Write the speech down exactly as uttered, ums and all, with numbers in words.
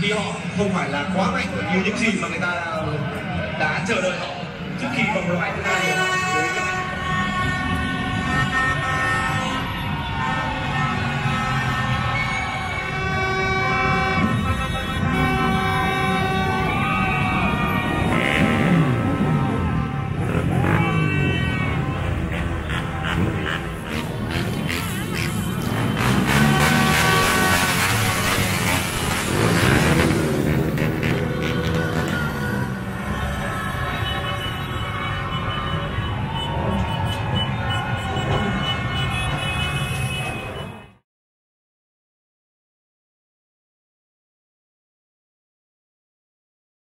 khi họ không phải là quá mạnh như những gì mà người ta đã chờ đợi họ trước khi vòng loại thứ hai.